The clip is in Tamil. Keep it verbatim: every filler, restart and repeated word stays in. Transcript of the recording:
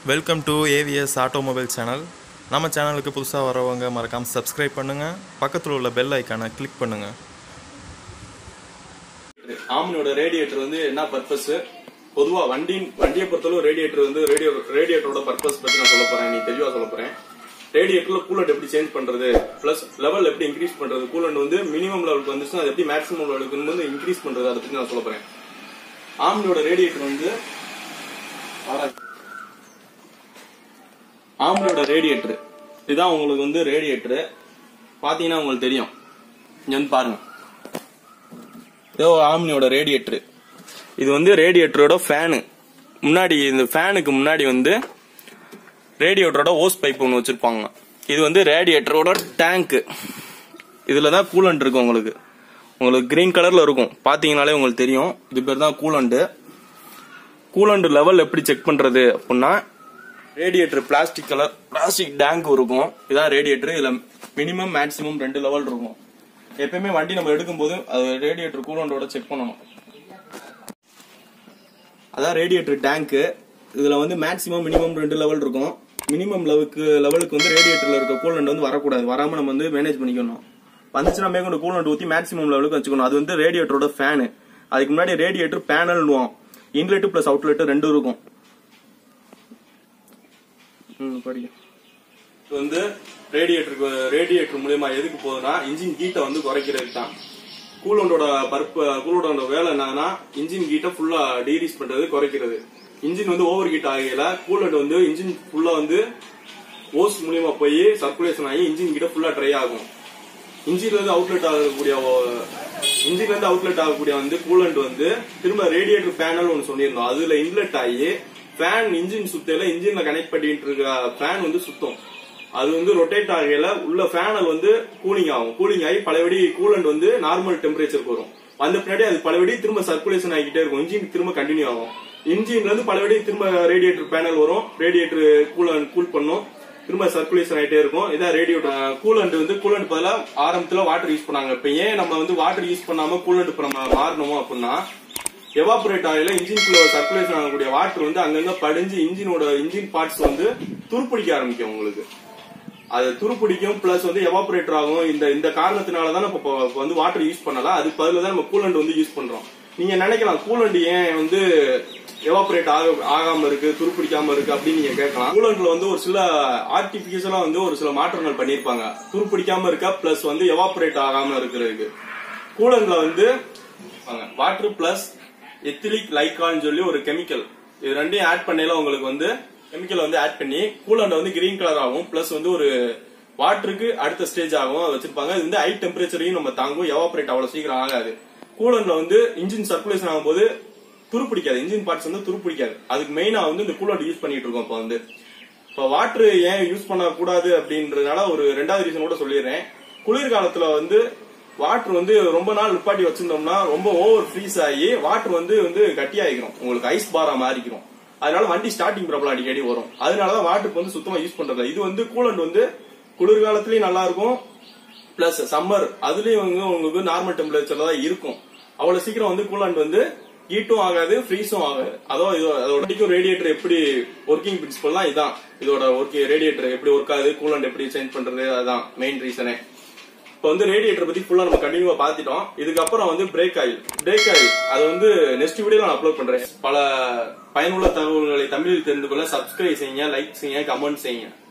Welcome to AVS automobile channel. நம்ம சேனலுக்கு புதுசாக வரவங்க மறக்காமல் சப்ஸ்கிரைப் பண்ணுங்கள், பக்கத்தில் உள்ள பெல் ஐக்கானை கிளிக் பண்ணுங்கள். ஆம்னியோட ரேடியேட்டர் வந்து என்ன பர்பஸ், பொதுவா வண்டி வண்டியை பொறுத்தளவு ரேடியேட்டர் வந்து ரேடியோ ரேடியேட்டரோட பர்பஸ் பத்தி நான் சொல்ல போறேன். நீ தெளிவா சொல்ல போறேன். ரேடியேட்டர்ல கூலண்ட் எப்படி சேஞ்ச் பண்றது, பிளஸ் லெவல் எப்படி இன்க்ரீஸ் பண்றது, கூலண்ட் வந்து மினிமம் லெவலுக்கு வந்துச்சுன்னா அது எப்படி மேக்ஸிமம் லெவலுக்கு வந்து இன்க்ரீஸ் பண்றது, அதை பத்தி நான் சொல்ல போறேன். ஆம்னியோட ரேடியேட்டர் வந்து ஆம்னியோட ரேடியேட்டர் இதுதான் உங்களுக்கு வந்து ரேடியேட்டர். பாத்தீங்கன்னா உங்களுக்கு தெரியும், இங்க வந்து பாருங்க, இதோ ஆம்னியோட ரேடியேட்டர். இது வந்து ரேடியேட்டரோட ஃபேனு. முன்னாடி இந்த ஃபேனுக்கு முன்னாடி வந்து ரேடியேட்டரோட ஓஸ் பைப் ஒன்று வச்சிருப்பாங்க. இது வந்து ரேடியேட்டரோட டேங்க். இதுலதான் கூலண்ட் இருக்கும். உங்களுக்கு உங்களுக்கு கிரீன் கலர்ல இருக்கும், பாத்தீங்கன்னாலே உங்களுக்கு தெரியும். இது பேர் தான் கூலண்ட். கூலண்ட் லெவல் எப்படி செக் பண்றது அப்படின்னா, radiator plastic colour plastic tank இருக்கும். இதான் ரேடியேட்டர். இதுல மினிமம் மேக்ஸிமம் ரெண்டு லெவல் இருக்கும். எப்பயுமே வண்டி நம்ம எடுக்கும் போது அது ரேடியேட்டர் கூலண்டோட செக் பண்ணணும். அதான் ரேடியேட்டர் டேங்க். இதுல வந்து மேக்ஸிமம் மினிமம் ரெண்டு லெவல் இருக்கும். மினிமம் லெவலுக்கு லெவலுக்கு வந்து ரேடியேட்டர்ல இருக்க கூலண்ட் வந்து வரக்கூடாது. வராம நம்ம வந்து மேனேஜ் பண்ணிக்கணும். வந்துச்சுன்னா மேற்கொண்டு கூலண்ட் ஊற்றி மேக்ஸிமம் லெவலுக்கு வச்சுக்கணும். அது வந்து ரேடியேட்டரோட ஃபேனு. அதுக்கு முன்னாடி ரேடியேட்டர் பேனல்னுவோம். இன்லெட் பிளஸ் அவுட்லெட் ரெண்டும் இருக்கும். இது வந்து ரேடியேட்டருக்கு ரேடியேட்டர் மூலமா எதுக்கு போகுதுன்னா, இன்ஜின் ஹீட்டை வந்து குறைக்கிறதுக்கு தான். கூலண்டோட பர்ப கூலண்டோட வேலை என்னன்னா, இன்ஜின் ஹீட்டை ஃபுல்லா டீரீஸ் பண்றது, குறைக்கிறது. இன்ஜின் வந்து ஓவர் ஹீட் ஆகல கூலண்ட் வந்து இன்ஜின் ஃபுல்லா வந்து ஓஸ் மூலியமா போய் சர்க்குலேஷன் ஆகி இன்ஜின் ஹீட்டை ஃபுல்லா ட்ரை ஆகும். இன்ஜின்ல இருந்து அவுட்லெட் ஆகக்கூடிய இன்ஜின்ல இருந்து அவுட்லெட் ஆகக்கூடிய வந்து கூலண்ட் வந்து திரும்ப ரேடியேட்டர் பேனல் ஒன்னு சொல்லியிருந்தோம். அதுல இன்லெட் ஆகி ஃபேன் இன்ஜின் சுத்தையில இன்ஜின்ல கனெக்ட் பண்ணிட்டு இருக்க ஃபேன் வந்து சுத்தம். அது வந்து ரொட்டேட் ஆகல உள்ள ஃபேனல் வந்து கூலிங் ஆகும். கூலிங் ஆகி பலவடி கூலண்ட் வந்து நார்மல் டெம்பரேச்சருக்கு வரும். வந்த பின்னாடி அது பலவடி திரும்ப சர்க்குலேஷன் ஆகிட்டே இருக்கும். இன்ஜின் திரும்ப கண்டினியூ ஆகும். இன்ஜின்ல இருந்து பலவடி திரும்ப ரேடியேட்டர் பேனல் வரும். ரேடியேட்டர் கூலண்ட் கூல் பண்ணும். திரும்ப சர்க்குலேஷன் ஆகிட்டே இருக்கும். இதான் ரேடியேட்டர். கூலண்ட் வந்து கூலண்ட் பதிலா ஆரம்பத்துல வாட்டர் யூஸ் பண்ணாங்க. இப்ப ஏன் நம்ம வந்து வாட்டர் யூஸ் பண்ணாம கூலண்ட் நம்ம மாறணுமோ அப்படின்னா, எவாபரேட் ஆகல இன்ஜின்குள்ள சர்க்குலேஷன் ஆகக்கூடிய வாட்டர் வந்து அங்கங்க படிஞ்சு இன்ஜினோட இன்ஜின் பார்ட்ஸ் வந்து துருப்பிடிக்க ஆரம்பிக்கும். உங்களுக்கு அது துருப்பிடிக்கும், பிளஸ் வந்து எவாபரேட்டர் ஆகும். இந்த இந்த காரணத்தினாலதான் நம்ம வந்து வாட்டர் யூஸ் பண்ணலாம். அதுக்கு பதிலா தான் நம்ம கூலண்ட் வந்து யூஸ் பண்றோம். நீங்க நினைக்கலாம், கூலண்ட் ஏன் வந்து எவாபரேட் ஆகாம இருக்கு, துருப்பிடிக்காம இருக்கு அப்படின்னு நீங்க கேட்கலாம். கூலண்ட்ல வந்து ஒரு சில ஆர்டிபிஷியலா வந்து ஒரு சில மாற்றங்கள் பண்ணிருப்பாங்க. துருப்பிடிக்காம இருக்க பிளஸ் வந்து எவாபரேட் ஆகாம இருக்கிறதுக்கு. கூலண்ட்ல வந்து வாட்டர் பிளஸ் எத்திலிக் லைகால்னு சொல்லி ஒரு கெமிக்கல், இது ரெண்டையும் ஆட் பண்ணல உங்களுக்கு வந்து கெமிக்கல் வந்து ஆட் பண்ணி கூலண்ட் வந்து கிரீன் கலர் ஆகும். பிளஸ் வந்து ஒரு வாட்டருக்கு அடுத்த ஸ்டேஜ் ஆகும் வச்சிருப்பாங்க. இது வந்து ஹை டெம்பரேச்சரையும் நம்ம தாங்கும். எவாபரேட் அவ்வளவு சீக்கிரம் ஆகாது. கூலண்ட்ல வந்து இன்ஜின் சர்க்குலேஷன் ஆகும்போது துருப்பிடிக்காது, இன்ஜின் பார்ட்ஸ் வந்து துருப்பிடிக்காது. அதுக்கு மெயினா வந்து இந்த கூலண்ட் யூஸ் பண்ணிட்டு இருக்கோம். இப்ப வந்து இப்ப வாட்டர் ஏன் யூஸ் பண்ண கூடாது அப்படின்றதுனால ஒரு ரெண்டாவது ரீசன் கூட சொல்லிடுறேன். குளிர்காலத்துல வந்து வாட்டர் வந்து ரொம்ப நாள் நிப்பாட்டி வச்சிருந்தோம்னா ரொம்ப ஓவர் ஃப்ரீஸ் ஆகி வாட்டர் வந்து வந்து கட்டியாகிக்கிறோம். உங்களுக்கு ஐஸ் பாரா மாறிக்கிறோம். அதனால வண்டி ஸ்டார்டிங் ப்ராப்ளம் அடிக்கடி வரும். அதனாலதான் வாட்டருக்கு வந்து சுத்தமா யூஸ் பண்றது. இது வந்து கூலண்ட் வந்து குளிர்காலத்திலயும் நல்லா இருக்கும், பிளஸ் சம்மர் அதுலயும் வந்து உங்களுக்கு நார்மல் டெம்பரேச்சர்ல தான் இருக்கும். அவ்வளவு சீக்கிரம் வந்து கூலண்ட் வந்து ஹீட்டும் ஆகாது, ஃப்ரீஸும் ஆகாது. அதோ இதோட ரேடியேட்டர் எப்படி ஒர்க்கிங் பிரின்சிபல் தான் இதான். இதோட ஒர்க் ரேடியேட்டர் எப்படி ஒர்க் ஆகுது, கூலண்ட் எப்படி சேஞ்ச் பண்றது, அதான் மெயின் ரீசனே. இப்ப வந்து ரேடியேட்டர் பத்தி ஃபுல்லா நம்ம கண்டினியூவா பாத்துட்டோம். இதுக்கப்புறம் வந்து பிரேக் ஆயில் பிரேக் ஆயில் அது வந்து நெக்ஸ்ட் வீடியோ நான் அப்லோட் பண்றேன். பல பயனுள்ள தகவல்களை தமிழில் தெரிந்து கொள்ள சப்ஸ்கிரைப் செய்யுங்க, லைக் செய்யுங்க, கமெண்ட் செய்யுங்க.